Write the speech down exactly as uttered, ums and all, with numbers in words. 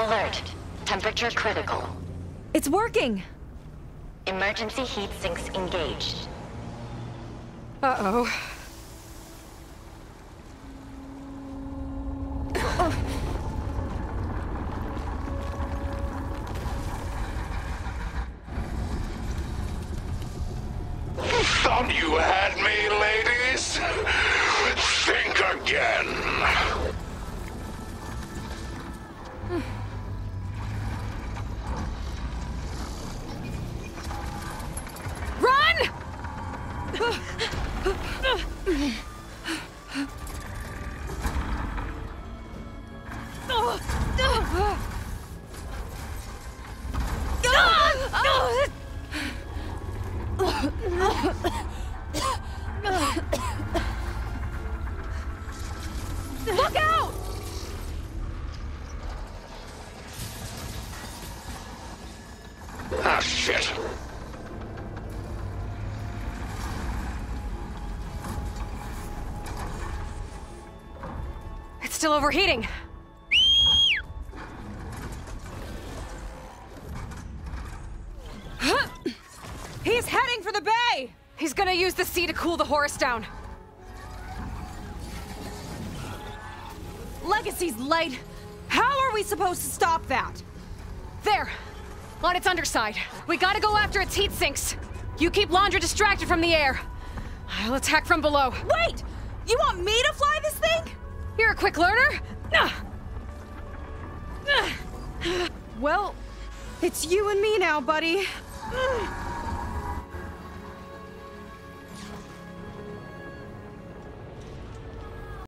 Alert. Temperature critical. It's working! Emergency heat sinks engaged. Uh-oh. Thought you had me, ladies? Think again. Run! Look out! Ah, shit. It's still overheating. He's heading for the bay! He's gonna use the sea to cool the horse down. Legacy's light. How are we supposed to stop that? There! On its underside. We gotta go after its heat sinks. You keep Laundra distracted from the air. I'll attack from below. Wait! You want me to fly this thing? You're a quick learner. Well, it's you and me now, buddy.